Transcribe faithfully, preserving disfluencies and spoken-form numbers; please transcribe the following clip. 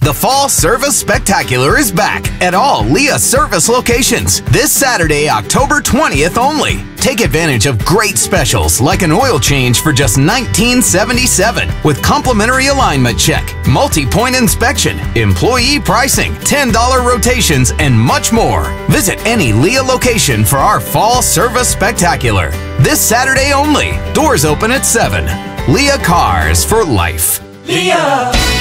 The Fall Service Spectacular is back at all Lia Service locations this Saturday, October twentieth only. Take advantage of great specials like an oil change for just nineteen seventy-seven with complimentary alignment check, multi-point inspection, employee pricing, ten dollar rotations, and much more. Visit any Lia location for our Fall Service Spectacular this Saturday only. Doors open at seven. Lia Cars for life. Lia.